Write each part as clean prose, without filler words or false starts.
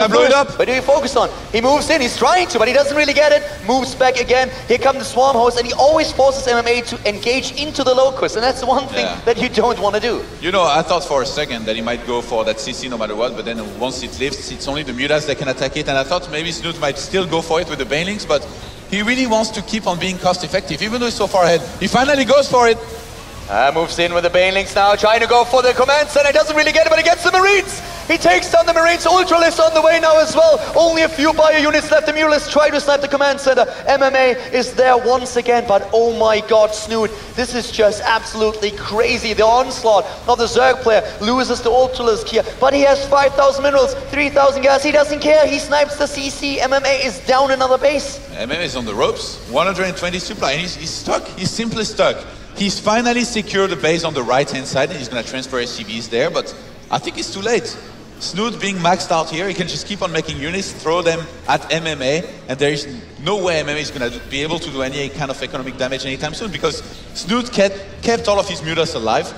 Blew it up. But do you focus on? He moves in, he's trying to, but he doesn't really get it. Moves back again. Here come the Swarm Host, and he always forces MMA to engage into the Locust, and that's the one thing that you don't want to do. You know, I thought for a second that he might go for that CC no matter what, but then once it lifts, it's only the Mutas that can attack it, and I thought maybe Snoot might still go for it with the Banelings, but he really wants to keep on being cost effective, even though he's so far ahead. He finally goes for it. Moves in with the Banelings now, trying to go for the Command Center. Doesn't really get it, but he gets the Marines. He takes down the Marines. Ultralisk on the way now as well. Only a few bio units left. The Mutalisks try to snipe the Command Center. MMA is there once again, but oh my god, Snoot. This is just absolutely crazy. The onslaught of the Zerg player loses the Ultralisk here, but he has 5,000 minerals, 3,000 gas. He doesn't care. He snipes the CC. MMA is down another base. MMA is on the ropes. 120 supply, and he's stuck. He's simply stuck. He's finally secured the base on the right-hand side, and he's going to transfer SCVs there, but I think it's too late. Snoot being maxed out here, he can just keep on making units, throw them at MMA, and there is no way MMA is going to be able to do any kind of economic damage anytime soon, because Snoot kept all of his Mutas alive.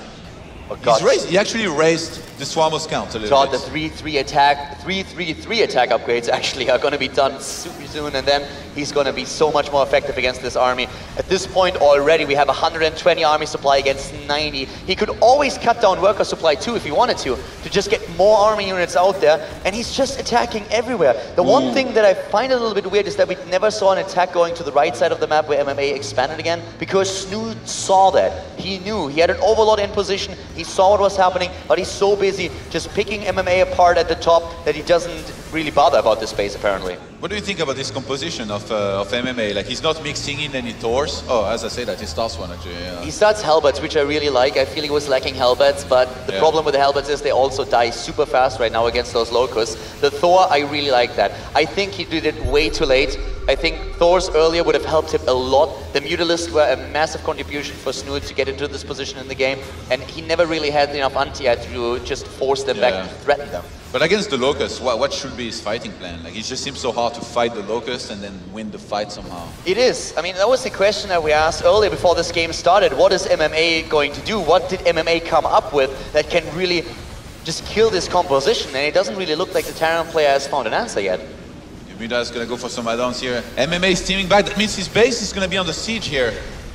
He actually raised the Swarmos count a little bit. The 3-3 attack, 3-3-3 attack upgrades actually are going to be done super soon, and then he's going to be so much more effective against this army. At this point already, we have 120 army supply against 90. He could always cut down worker supply too if he wanted to just get more army units out there, and he's just attacking everywhere. The one thing that I find a little bit weird is that we never saw an attack going to the right side of the map where MMA expanded again, because Snoot saw that. He knew. He had an Overlord in position. He saw what was happening, but he's so busy just picking MMA apart at the top that he doesn't really bother about this space, apparently. What do you think about this composition of MMA? Like, he's not mixing in any Thors. Oh, as I say that, he starts one actually. Yeah. He starts Hellbats, which I really like. I feel he was lacking Hellbats, but the problem with the Hellbats is they also die super fast right now against those Locusts. The Thor, I really like that. I think he did it way too late. I think Thors earlier would have helped him a lot. The Mutalisks were a massive contribution for Snoot to get into this position in the game, and he never really had enough anti-air to just force them back and threaten them. But against the Locusts, what should be his fighting plan? Like, it just seems so hard to fight the Locusts and then win the fight somehow. It is. I mean, that was the question that we asked earlier before this game started. What is MMA going to do? What did MMA come up with that can really just kill this composition? And it doesn't really look like the Terran player has found an answer yet. Muta is going to go for some add-ons here. MMA is teaming back. That means his base is going to be on the siege here.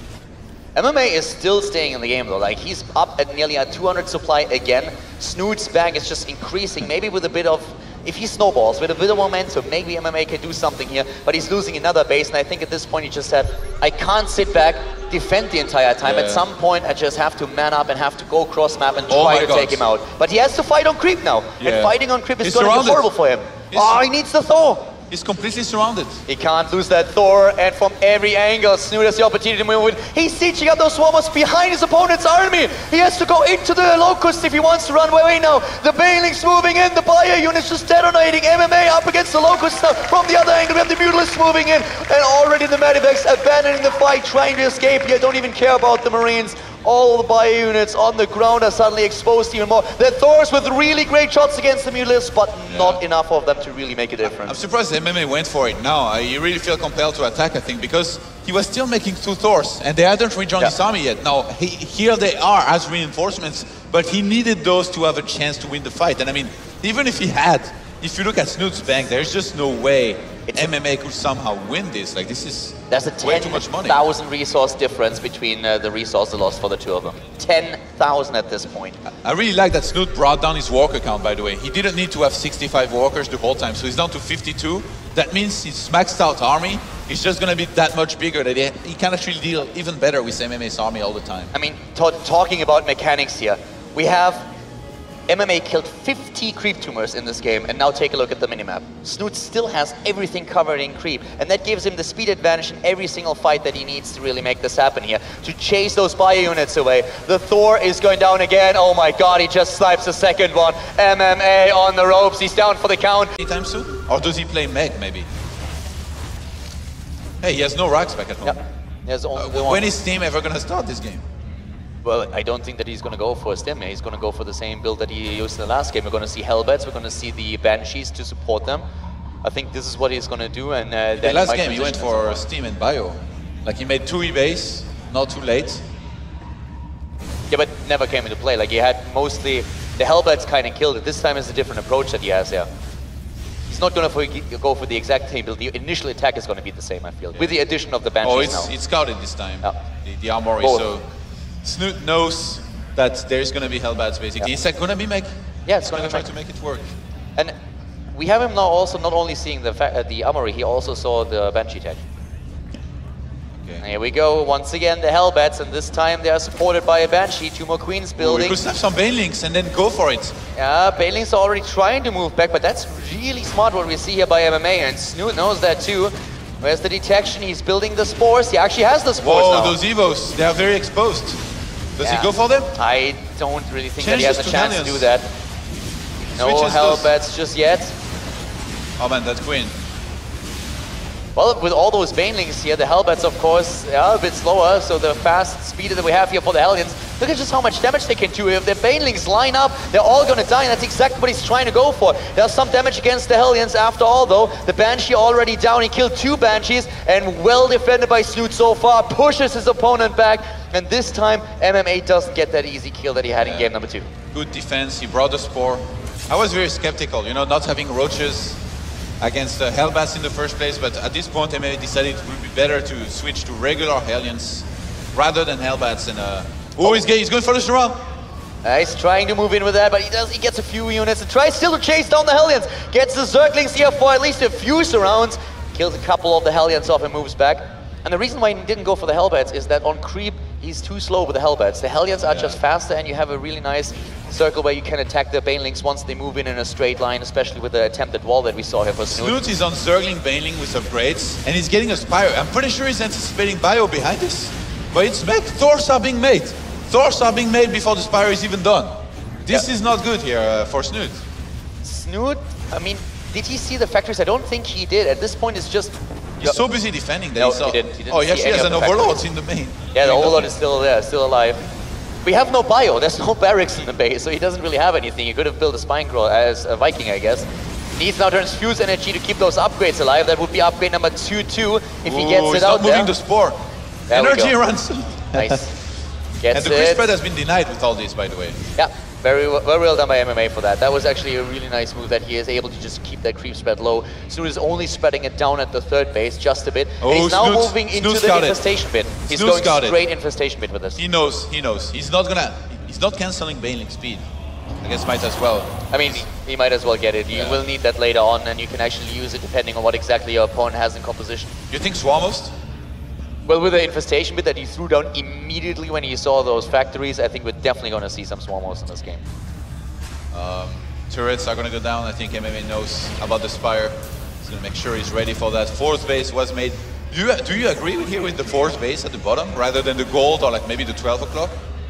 MMA is still staying in the game though. Like, he's up at nearly a 200 supply again. Snoot's bag is just increasing. Maybe with a bit of, if he snowballs, with a bit of momentum, maybe MMA can do something here. But he's losing another base, and I think at this point he just said, I can't sit back, defend the entire time. At some point I just have to man up and have to go cross map and try to take him out. But he has to fight on creep now. And fighting on creep is going to be horrible for him. He needs the Thor. He's completely surrounded. He can't lose that Thor, and from every angle, Snoot has the opportunity to move it. He's sieging up those swarmers behind his opponent's army. He has to go into the Locust if he wants to run away now. The Banelings moving in, the Bio units just detonating. MMA up against the Locust now. From the other angle, we have the Mutalisks moving in, and already the Medivacs abandoning the fight, trying to escape here. Don't even care about the Marines. All the bio units on the ground are suddenly exposed even more. The Thors with really great shots against the Mutalisks, but not enough of them to really make a difference. I'm surprised MMA went for it now. You really feel compelled to attack, I think, because he was still making 2 Thors, and they hadn't rejoined his army yet. Now, here they are as reinforcements, but he needed those to have a chance to win the fight. And I mean, even if he had, if you look at Snoot's bank, there's just no way MMA could somehow win this. Like, this is way too much money. There's a 10,000 resource difference between the resource loss for the two of them. 10,000 at this point. I really like that Snoot brought down his walker count, by the way. He didn't need to have 65 walkers the whole time, so he's down to 52. That means his maxed out army is just going to be that much bigger that he can actually deal even better with MMA's army all the time. I mean, talking about mechanics here, we have MMA killed 50 creep tumors in this game, and now take a look at the minimap. Snoot still has everything covered in creep, and that gives him the speed advantage in every single fight that he needs to really make this happen here, to chase those bio units away. The Thor is going down again. Oh my god, he just snipes the second one. MMA on the ropes, he's down for the count. Anytime soon? Or does he play Meg, maybe? Hey, he has no racks back at home. When is Team ever going to start this game? Well, I don't think that he's going to go for a stim. He's going to go for the same build that he used in the last game. We're going to see Hellbats, we're going to see the Banshees to support them. I think this is what he's going to do. And the last game he went for Steam and Bio. Like, he made 2 E-base, not too late. Yeah, but never came into play. Like, he had mostly, the Hellbats kind of killed it. This time is a different approach that he has, not going to go for the exact same build. The initial attack is going to be the same, I feel, with the addition of the Banshees now. It's scouted this time, Yeah. the Armory, so Snoot knows that there's going to be Hellbats, basically. It's going to be make... Yeah, it's going going to to try to make it work. And we have him now also not only seeing the Armory, he also saw the Banshee tag. Okay. And here we go, once again, the Hellbats, and this time they are supported by a Banshee, 2 more Queens building. We could snap some Banelings and then go for it. Yeah, Banelings are already trying to move back, but that's really smart what we see here by MMA, and Snoot knows that too. Where's the detection? He's building the spores. He actually has the spores now. Those Evos, they are very exposed. Does he go for them? I don't really think that he Changes has a to chance to Hellions. do that. No Switches Hellbats just yet. Oh man, that Queen. Well, with all those Banelings here, the Hellbats, of course, are a bit slower, so the fast speed that we have here for the Hellions, look at just how much damage they can do. If the Banelings line up, they're all gonna die, and that's exactly what he's trying to go for. There's some damage against the Hellions after all, though. The Banshee already down, he killed 2 Banshees, and well defended by Snoot so far, pushes his opponent back, and this time, MMA doesn't get that easy kill that he had in game number 2. Good defense, he brought the Spore. I was very skeptical, you know, not having Roaches against Hellbats in the first place, but at this point MMA decided it would be better to switch to regular Hellions rather than Hellbats. And he's going for the surround. He's trying to move in with that, but he gets a few units and tries still to chase down the Hellions. Gets the Zerglings here for at least a few surrounds. Kills a couple of the Hellions off and moves back. And the reason why he didn't go for the Hellbats is that on creep, he's too slow with the Hellbats. The Hellions are just faster, and you have a really nice circle where you can attack the Banelings once they move in a straight line, especially with the attempted wall that we saw here for Snoot. Snoot is on Zergling Baneling with upgrades, and he's getting a Spire. I'm pretty sure he's anticipating Bio behind this, but it's made. Thors are being made. Thors are being made before the Spire is even done. This is not good here for Snoot. Snoot, I mean, did he see the factories? I don't think he did. At this point, it's just... He's so busy defending that No, he saw. he didn't He actually has an Overlord in the main. Yeah, the Overlord is still there, still alive. We have no bio, there's no barracks in the base, so he doesn't really have anything. He could have built a Spine Crawl as a Viking, I guess. Needs now transfuse energy to keep those upgrades alive. That would be upgrade number 2-2 if he gets it out there. He's not moving the Spore. Energy runs. Nice. Gets and the creep spread has been denied with all this, by the way. Yeah, very well done by MMA for that. That was actually a really nice move that he is able to just keep that creep spread low. Snoot is only spreading it down at the 3rd base just a bit. And he's now moving into the infestation bit. He's going straight infestation bit with this. He knows. He's not cancelling Baneling speed. I guess might as well. I mean, he might as well get it. You will need that later on, and you can actually use it depending on what exactly your opponent has in composition. You think Swarmost? Well, with the infestation bit that he threw down immediately when he saw those factories, I think we're definitely going to see some Swarmos in this game. Turrets are going to go down. I think MMA knows about the Spire. He's going to make sure he's ready for that. 4th base was made. Do you agree with here with the 4th base at the bottom rather than the gold or like maybe the 12 o'clock?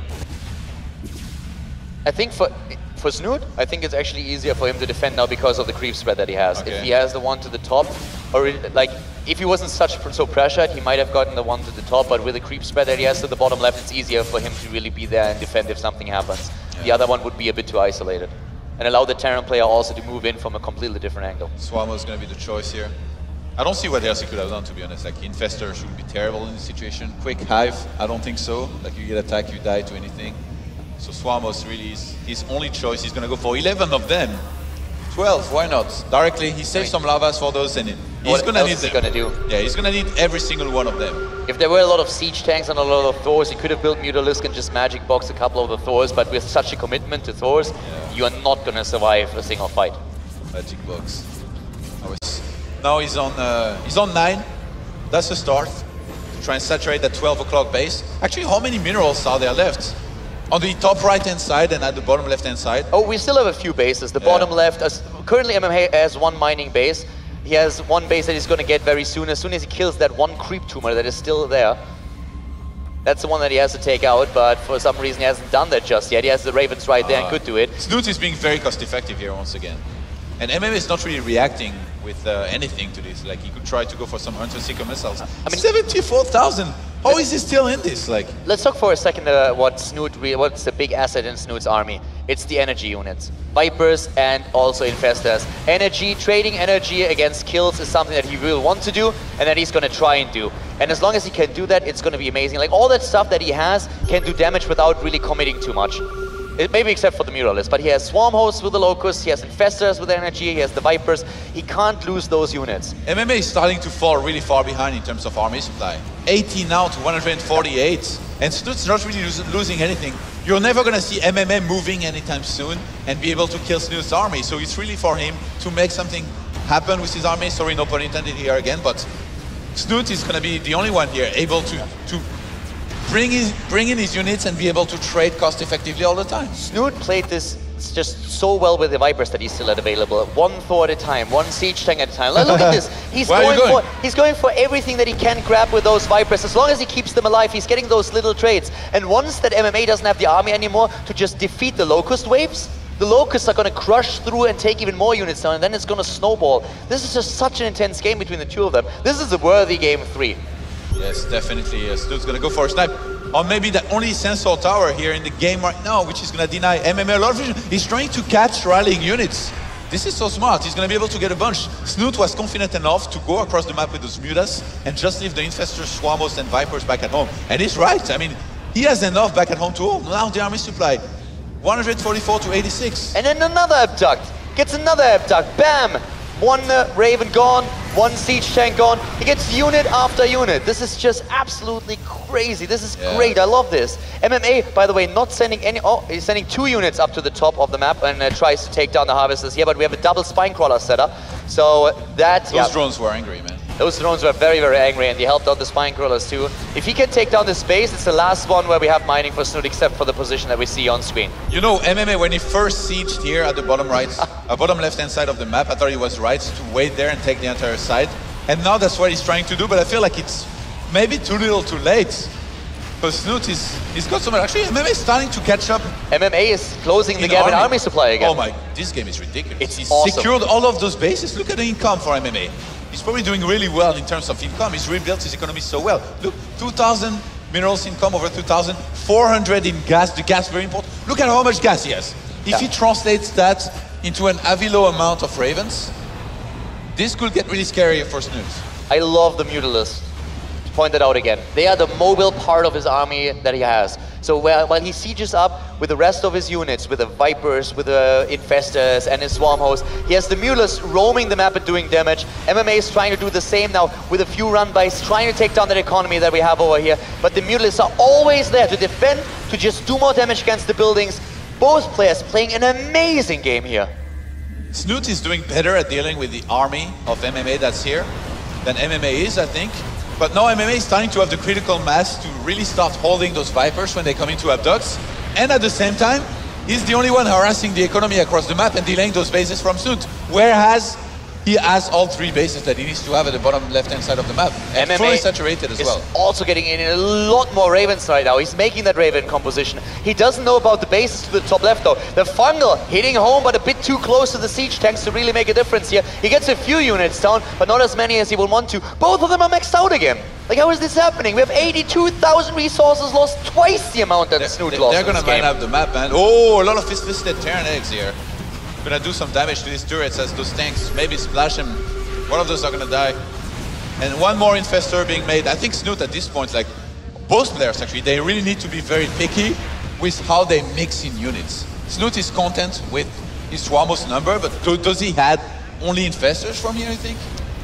I think for Snoot, I think it's actually easier for him to defend now because of the creep spread that he has. Okay. If he has the one to the top, or like if he wasn't so pressured, he might have gotten the one to the top, but with the creep spread that he has to the bottom left, it's easier for him to really be there and defend if something happens. Yeah. The other one would be a bit too isolated. And allow the Terran player also to move in from a completely different angle. Swamo is going to be the choice here. I don't see what else he could have done, to be honest. Like, Infestor should be terrible in this situation. Quick Hive, I don't think so. Like, you get attacked, you die to anything. So Swamos really is his only choice. He's going to go for 11 of them. 12, why not? Directly, he saves some lavas for those, and he's going to need them. Gonna do? Yeah, he's going to need every single one of them. If there were a lot of siege tanks and a lot of Thors, he could have built Mutalisk and just magic box a couple of the Thors, but with such a commitment to Thors, you are not going to survive a single fight. Magic box. Now he's on 9. That's a start. To try and saturate that 12 o'clock base. Actually, how many minerals are there left? On the top right-hand side and at the bottom left-hand side? Oh, we still have a few bases. The bottom left, currently MMA has one mining base. He has one base that he's going to get very soon. As soon as he kills that one creep tumor that is still there. That's the one that he has to take out, but for some reason he hasn't done that just yet. He has the Ravens right there and could do it. Snoot is being very cost-effective here once again. And MMA is not really reacting with anything to this. Like, he could try to go for some Hunter Seeker missiles. I mean, 74,000! How is he still in this? Like, let's talk for a second what's the big asset in Snoot's army. It's the energy units. Vipers and also Infestors. Energy, trading energy against kills is something that he will want to do and that he's going to try and do. And as long as he can do that, it's going to be amazing. Like, all that stuff that he has can do damage without really committing too much. maybe except for the Muralist, but he has Swarm Hosts with the Locusts, he has Infestors with energy, he has the Vipers. He can't lose those units. MMA is starting to fall really far behind in terms of army supply. 80 now to 148, and Snoot's not really losing anything. You're never going to see MMA moving anytime soon and be able to kill Snoot's army, so it's really for him to make something happen with his army. Sorry, no pun intended here again, but Snoot is going to be the only one here able to bring in his units and be able to trade cost effectively all the time. Snoot played this just so well with the Vipers that he still had available. One Thor at a time, one Siege Tank at a time. Look at this. He's going for everything that he can grab with those Vipers. As long as he keeps them alive, he's getting those little trades. And once that MMA doesn't have the army anymore to just defeat the Locust waves, the Locusts are going to crush through and take even more units down, and then it's going to snowball. This is just such an intense game between the two of them. This is a worthy game 3. Yes, definitely. Snoot's going to go for a snipe. Or maybe the only Sensor Tower here in the game right now, which is going to deny MMA a lot of vision. He's trying to catch rallying units. This is so smart. He's going to be able to get a bunch. Snoot was confident enough to go across the map with those Mutas and just leave the Infestors, Swarmos, and Vipers back at home. And he's right. I mean, he has enough back at home to hold. Now the army supply, 144 to 86. And then another Abduct. Gets another Abduct. Bam! One Raven gone, one Siege Tank gone. He gets unit after unit. This is just absolutely crazy. This is great. I love this. MMA, by the way, not sending any... Oh, he's sending 2 units up to the top of the map and tries to take down the Harvesters here, but we have a double Spinecrawler setup. So that... Those drones were angry, man. Those drones were very, very angry, and they helped out the Spinecrawlers too. If he can take down this base, it's the last one where we have mining for Snoot, except for the position that we see on screen. You know, MMA, when he first sieged here at the bottom right, bottom left-hand side of the map, I thought he was right to wait there and take the entire side. And now that's what he's trying to do, but I feel like it's maybe too little too late. Because Snoot he's got so much. Actually, MMA is starting to catch up. MMA is closing the gap in army supply again. Oh my, this game is ridiculous. He's awesome. Secured all of those bases. Look at the income for MMA. He's probably doing really well in terms of income. He's rebuilt his economy so well. Look, 2,000 minerals income, over 2,000, 400 in gas. The gas, very important. Look at how much gas he has. If he translates that into an Avilo amount of Ravens, this could get really scary for Snoot. I love the Mutalisks. Point that out again. They are the mobile part of his army that he has. So while he sieges up with the rest of his units, with the Vipers, with the Infestors and his Swarm Hosts, he has the Mutalisks roaming the map and doing damage. MMA is trying to do the same now with a few run-bys, trying to take down that economy that we have over here. But the Mutalisks are always there to defend, to just do more damage against the buildings. Both players playing an amazing game here. Snoot is doing better at dealing with the army of MMA that's here than MMA is, I think. But now MMA is starting to have the critical mass to really start holding those Vipers when they come into Abducts. And at the same time, he's the only one harassing the economy across the map and delaying those bases from Snoot. Whereas he has all 3 bases that he needs to have at the bottom left-hand side of the map. And MMA fully saturated as well. Also getting in a lot more Ravens right now. He's making that Raven composition. He doesn't know about the bases to the top left though. The Fungal hitting home, but a bit too close to the Siege Tanks to really make a difference here. He gets a few units down, but not as many as he will want to. Both of them are maxed out again. Like, how is this happening? We have 82,000 resources lost, twice the amount that Snoot lost. They're gonna mine up the map, man. Oh, a lot of fist-fisted Terran eggs here. Gonna do some damage to these turrets as those tanks maybe splash them. One of those are gonna die. And one more Infestor being made. I think Snoot at this point, like both players actually, they really need to be very picky with how they mix in units. Snoot is content with his Swarmos number, but does he have only Infestors from here, I think?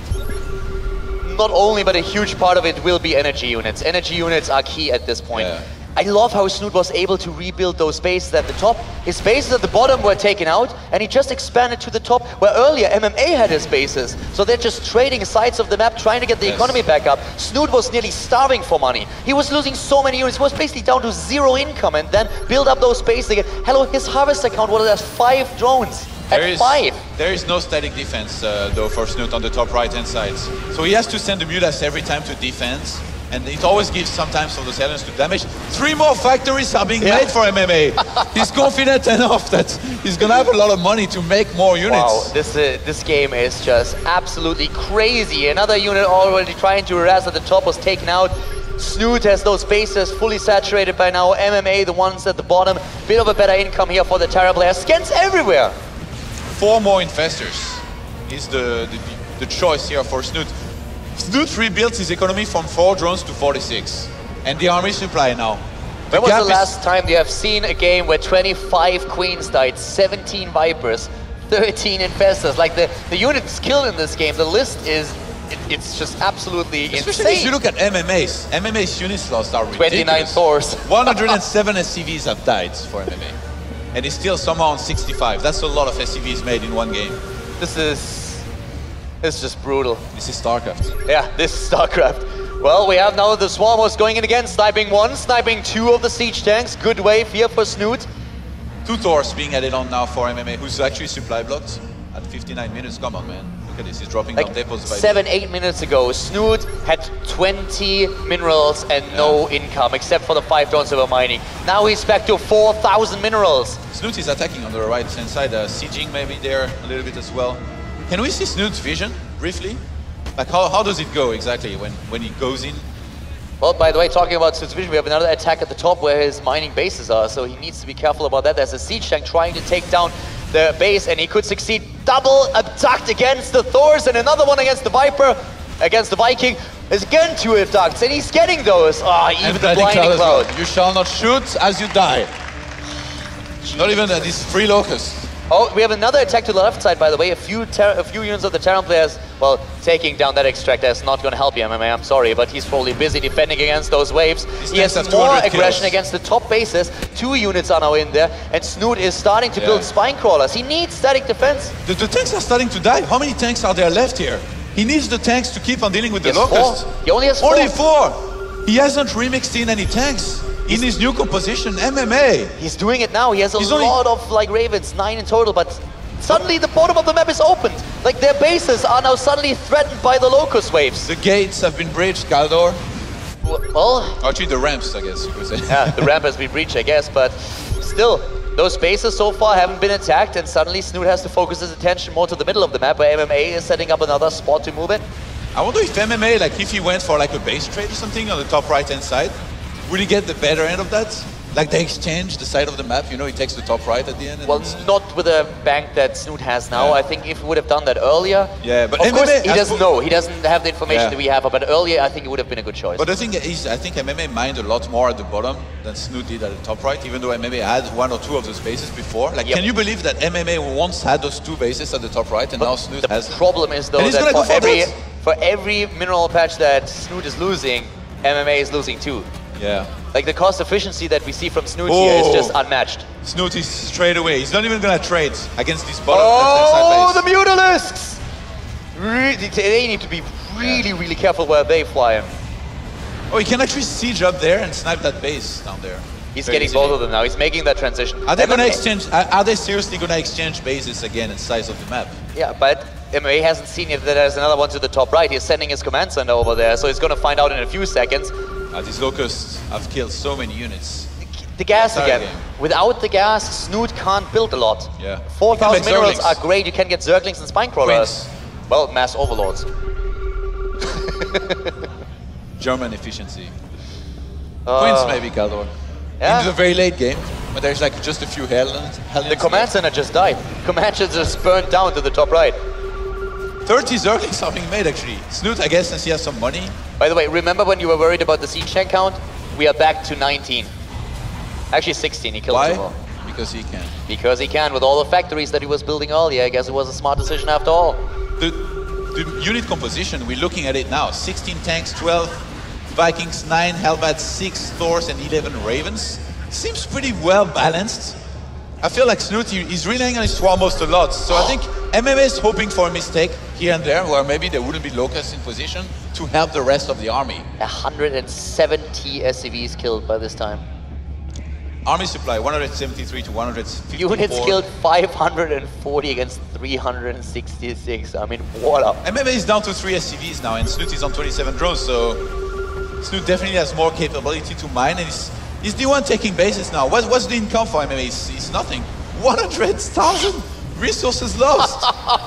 Not only, but a huge part of it will be energy units. Energy units are key at this point. Yeah. I love how Snoot was able to rebuild those bases at the top. His bases at the bottom were taken out, and he just expanded to the top, where earlier MMA had his bases. So they're just trading sides of the map, trying to get the economy back up. Snoot was nearly starving for money. He was losing so many units. He was basically down to 0 income, and then build up those bases again. Hello, his harvest account was at 5 drones. At 5. There is no static defense, though, for Snoot on the top right-hand side. So he has to send the Mutas every time to defense. And it always gives sometimes for those aliens to damage. 3 more factories are being made for MMA. He's confident enough that he's gonna have a lot of money to make more units. Wow, this game is just absolutely crazy. Another unit already trying to harass at the top was taken out. Snoot has those bases fully saturated by now. MMA, the ones at the bottom, bit of a better income here for the Terra players. Scans everywhere. 4 more Infestors is the choice here for Snoot. Snoot rebuilt his economy from 4 drones to 46. And the army supply now, When was the last time you have seen a game where 25 Queens died, 17 Vipers, 13 Infestors? Like the units killed in this game, the list is, it's just absolutely Especially insane. if you look at MMA's units lost are ridiculous. 29 Thors. 107 SCVs have died for MMA. And it's still somehow on 65. That's a lot of SCVs made in one game. This is just brutal. This is StarCraft. Yeah, this is StarCraft. Well, we have now the Swarmos going in again, sniping one, sniping two of the siege tanks. Good wave here for Snoot. 2 Thors being added on now for MMA, who's actually supply blocked at 59 minutes. Come on, man. Look at this, he's dropping down depots by 7-8 minutes ago, Snoot had 20 minerals and no income, except for the 5 drones that were mining. Now he's back to 4,000 minerals. Snoot is attacking on the right hand side, sieging maybe there a little bit as well. Can we see Snoot's vision, briefly? Like how does it go exactly when he goes in? Well, by the way, talking about Snoot's vision, we have another attack at the top where his mining bases are, so he needs to be careful about that. There's a siege tank trying to take down the base, and he could succeed. Double attacked against the Thors, and another one against the Viper, against the Viking. There's again 2 attacks, and he's getting those. Ah, even the blinding cloud. You shall not shoot as you die. Not even these 3 locusts. Oh, we have another attack to the left side, by the way. A few units of the Terran players, well, taking down that extractor is not going to help you, MMA, I'm sorry, but he's probably busy defending against those waves. He has more aggression against the top bases. 2 units are now in there, and Snoot is starting to build spine crawlers. He needs static defense. The tanks are starting to die. How many tanks are there left here? He needs the tanks to keep on dealing with the locusts. 4. He only has 4. Only 4! He hasn't remixed in any tanks. In his new composition, MMA. He's doing it now. He has a lot of like Ravens, 9 in total, but suddenly the bottom of the map is opened. Like their bases are now suddenly threatened by the locust waves. The gates have been breached, Galdor. Well, actually the ramps, I guess you could say. Yeah, the ramp has been breached, I guess, but still, those bases so far haven't been attacked, and suddenly Snoot has to focus his attention more to the middle of the map, where MMA is setting up another spot to move in. I wonder if MMA, like if he went for like a base trade or something on the top right hand side, would he get the better end of that? Like they exchange the side of the map, you know, he takes the top right at the end. Well, not with a bank that Snoot has now. I think if he would have done that earlier, but of course he doesn't know. He doesn't have the information that we have, but earlier I think it would have been a good choice. But the thing is, I think MMA mined a lot more at the bottom than Snoot did at the top right, even though MMA had 1 or 2 of those bases before. Like, can you believe that MMA once had those 2 bases at the top right, and now Snoot has... The problem is though that for every mineral patch that Snoot is losing, MMA is losing too. Yeah. Like the cost efficiency that we see from Snoot here is just unmatched. Snoot is straight away. He's not even gonna trade against this bottom. Oh, the Mutalisks! Really, they need to be really careful where they fly. Oh, he can actually siege up there and snipe that base down there. He's getting both of them now. He's making that transition. Are they gonna exchange? Are they seriously gonna exchange bases again in size of the map? Yeah, but MMA hasn't seen yet that there's another one to the top right. He's sending his command center over there, so he's gonna find out in a few seconds. These locusts have killed so many units. The gas again. Without the gas, Snoot can't build a lot. Yeah. 4,000 minerals are great. You can get Zerglings and Spine Crawlers. Well, mass overlords. German efficiency. Queens maybe, Galdor. Yeah. Into the very late game, but there's like just a few Hellions. The command center just died. Command center just burned down to the top right. 30 Zerglings are being made actually. Snoot, I guess, since he has some money. By the way, remember when you were worried about the siege tank count? We are back to 19. Actually 16, he killed them all. Because he can. Because he can, with all the factories that he was building earlier. I guess it was a smart decision after all. The unit composition, we're looking at it now. 16 tanks, 12 Vikings, 9 Hellbats, 6 Thors and 11 Ravens. Seems pretty well balanced. I feel like Snoot is relying on his Swarmos a lot, so I think MMA is hoping for a mistake here and there, where maybe there wouldn't be locusts in position to help the rest of the army. 170 SCVs killed by this time. Army supply, 173 to 154. Units killed 540 against 366. I mean, what up? MMA is down to 3 SCVs now, and Snoot is on 27 drones, so Snoot definitely has more capability to mine, and he's the one taking bases now. What's the income for MMA? It's nothing. 100,000 resources lost.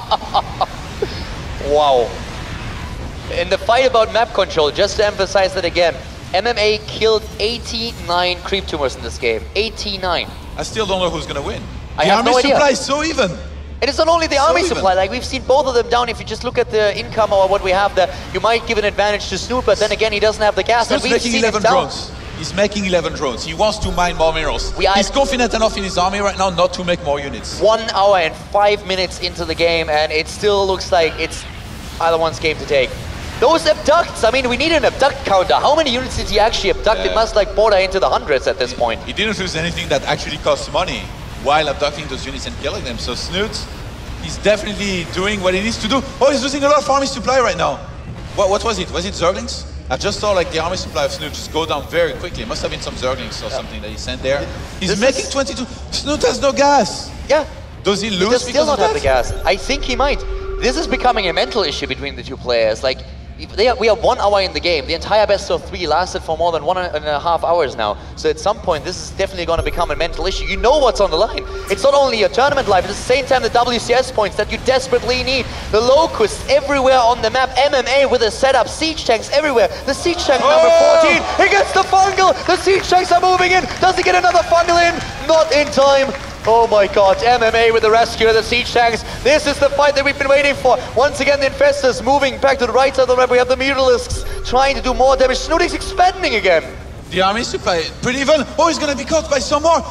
Wow. In the fight about map control, just to emphasize that again, MMA killed 89 creep tumors in this game. 89. I still don't know who's going to win. I have no idea. The army supply is so even. And it's not only the army supply, like we've seen both of them down. If you just look at the income or what we have there, you might give an advantage to Snoot, but then again, he doesn't have the gas. Snoot's and we've making seen 11 drones. He's making 11 drones. He wants to mine more minerals. He's confident enough in his army right now not to make more units. 1 hour and 5 minutes into the game, and it still looks like it's either one's game to take. Those abducts, I mean, we need an abduct counter. How many units did he actually abduct? It must like border into the hundreds at this point. He didn't lose anything that actually costs money while abducting those units and killing them. So Snoot, he's definitely doing what he needs to do. Oh, he's losing a lot of army supply right now. What was it? Was it Zerglings? I just saw like the army supply of Snoot just go down very quickly. It must have been some Zerglings or something that he sent there. He's making 22. Snoot has no gas. Yeah. Does he lose? He does still not have the gas. I think he might. This is becoming a mental issue between the two players. Like, we are 1 hour in the game. The entire best of 3 lasted for more than 1.5 hours now. So at some point, this is definitely going to become a mental issue. You know what's on the line. It's not only your tournament life, at the same time the WCS points that you desperately need. The Locusts everywhere on the map. MMA with a setup. Siege tanks everywhere. The Siege tank number 14. He gets the fungal. The Siege tanks are moving in. Does he get another fungal in? Not in time. Oh my god, MMA with the rescue of the Siege tanks. This is the fight that we've been waiting for. Once again, the Infestors moving back to the right side of the map. We have the Mutalisks trying to do more damage. Snootik's expanding again. The army supply pretty even. Oh, he's gonna be caught by some more.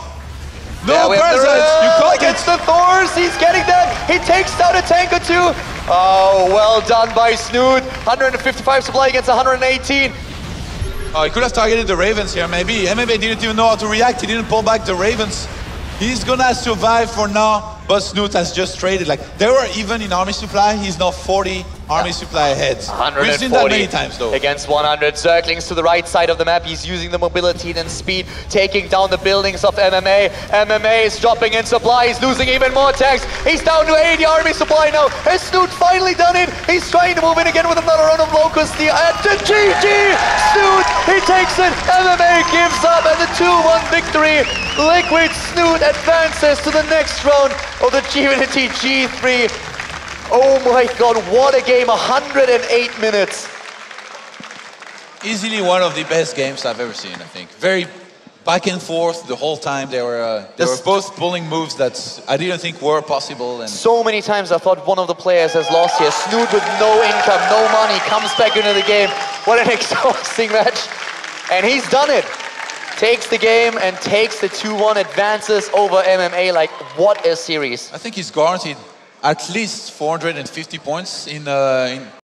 No, yeah, Parasites, you caught against the Thors. He's getting that. He takes down a tank or two. Oh, well done by Snoot. 155 supply against 118. Oh, he could have targeted the Ravens here, maybe. MMA didn't even know how to react. He didn't pull back the Ravens. He's gonna survive for now, but Snoot has just traded. Like, they were even in army supply. He's now 40 army supply ahead. We've seen that many times, though. Against 100 Zerglings to the right side of the map. He's using the mobility and speed, taking down the buildings of MMA. MMA is dropping in supply. He's losing even more tanks. He's down to 80 army supply now. Has Snoot finally done it? He's trying to move in again with another round of Locusts. The GG! Snoot, he takes it. MMA gives up, and the 2-1 victory. Liquid Snoot advances to the next round of the Gvanity G3. Oh my god, what a game, 108 minutes. Easily one of the best games I've ever seen, I think. Very back and forth the whole time. They were both pulling moves that I didn't think were possible. And so many times I thought one of the players has lost here. Snoot with no income, no money, comes back into the game. What an exhausting match. And he's done it. Takes the game and takes the 2-1 advances over MMA. Like, what a series. I think he's guaranteed at least 450 points in